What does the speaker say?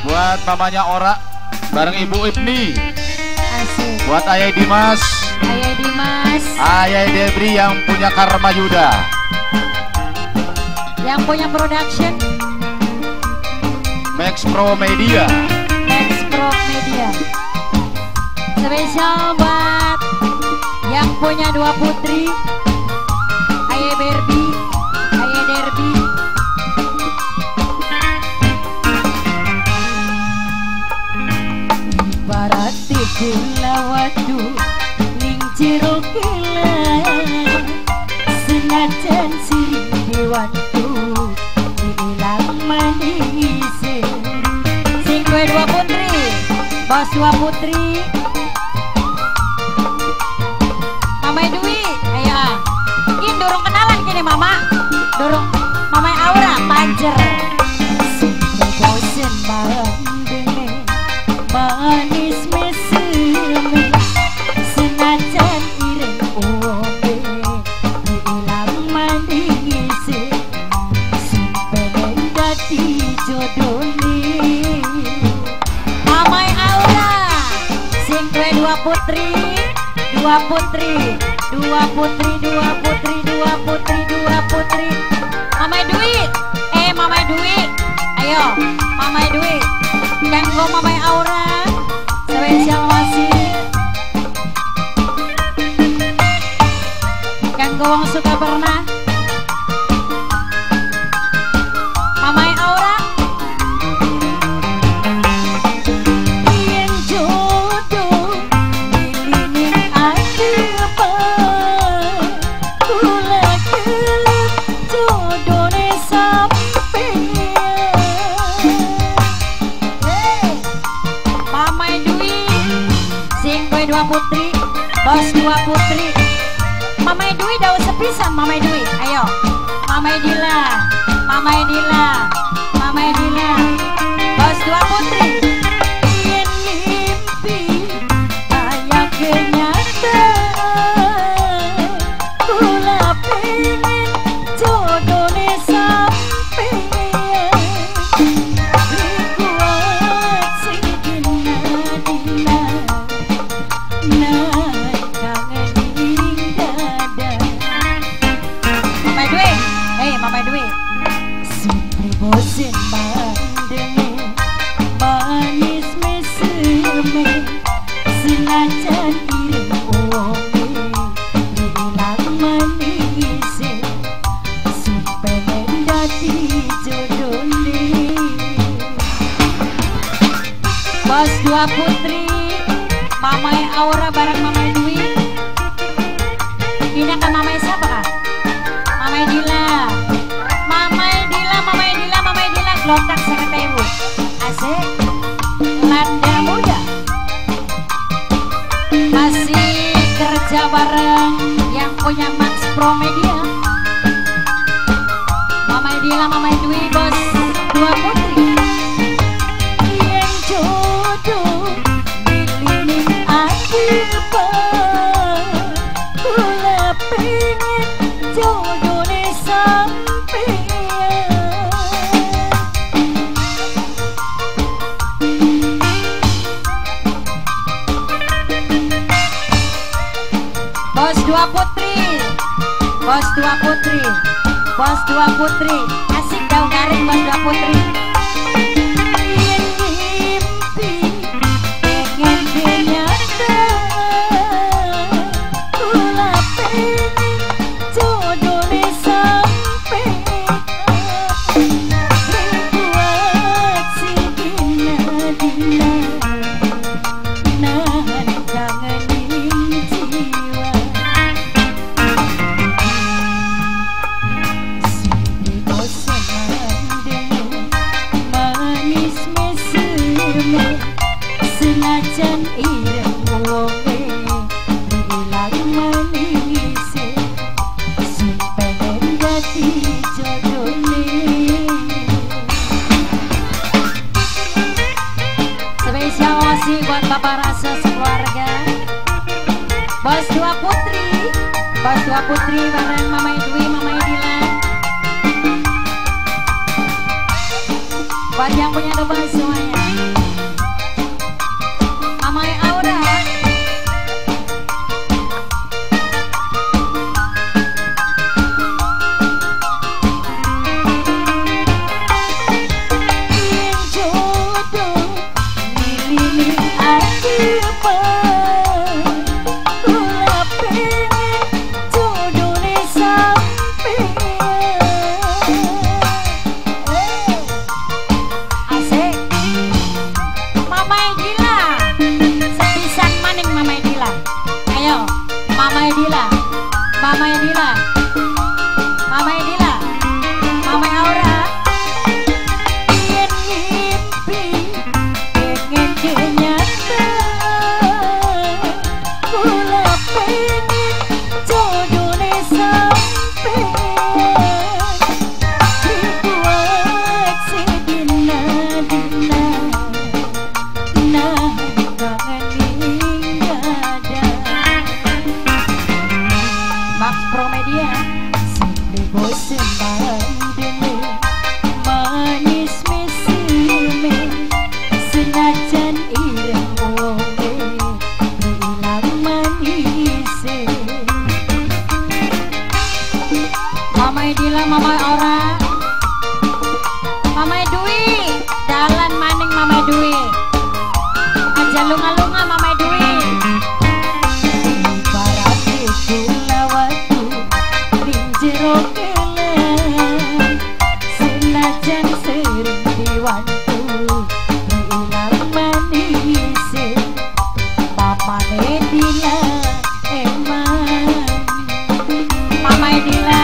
Buat mamanya Ora bareng Ibu Ibni. Asik. Buat Ayah Dimas. Ayah Dimas. Ayah Debri yang punya Karma Yuda. Yang punya production Max Pro Media. Max Pro Media. Spesial buat yang punya dua putri, Ayah Berbi, Ayah Derby. Barat kula wadu ning jero kula senajan sirih dewanku diilang manise. Sing gue dua putri, bos dua putri, Mama Dwi, ayo ini dorong kenalan gini mama, dorong Mama Aura panjer. Sampai bosen bandeng manis meseme senajan ireng ombe diilang manise sampai dadi jodone. Mama Aura sing duwe dua putri, dua putri, dua putri, dua putri, dua putri, dua putri. Mama Dwi, Mama Dwi, ayo Mama Dwi, kanggo Mama Aura spesial masih kanggo wong suka pernah Mama Aura. Yen jodoh dilining adepa kula kelep jodone sampeyan. Mama Dwi sing kowe dua putri, bos dua putri. Mama Dwi daun sepisan Mama Dwi, ayo Mama Dila, Mama Dila, Mama Dila, bos dua putri. Yen mimpi kaya kenyataan kula pengen jodone sampeyan. Rikuat sing dina-dina naik kangen ing dada. Mama Dwi, Mama Dwi, simply bosen bandenge manis meseme senajan ireng ombe diilang manise sampai dadi jodone. Bos dua putri, Mama Aura bareng Mama Dwi. Ini kan Mama siapa kak? Mama Dila, Mama Dila, Mama Dila, Mama Dila, Glontak 50.000. Asik, landa muda. Masih kerja bareng yang punya Max Pro Media. Mama Dila, Mama Dwi, bos dua putri. Yang jodoh dilining adepa kula pengen jodone sampeyan. Bos dua putri, bos dua putri, bos dua putri, asik daun garing bos dua putri. Yen mimpi pengen kenyataan kula pengen jodone sampeyan. Rikuat sing dina-dina nahan kangen ing jiwa. Sing bosen mandeng manis meseme senajan ireng wonge diilang manise sampai dadi jodone. Spesial masih buat Bapak Rasa sekeluarga. Bos dua putri, bos dua putri bareng Mama Dwi, Mama Dila. Buat yang punya dobel semuanya. Mamai Aura. Mamai Dila, Mamai Dila, Mamai Dila, Mamai Aura. Yen mimpi pengen kenyataan, kula pengen jodohne sampean, dibuat sedina-dina, nah Max Promedia Sampai bosen bandel manis mesime senajan ireng wonge bilang manise. Mamai Dila, Mamai Aura, Mamai Dwi dalan maning Mamai Dwi aja lunga-lunga Mamai Dwi. Senajan sering diwantu bilang manise Mamai Dila emang Mamai Dila.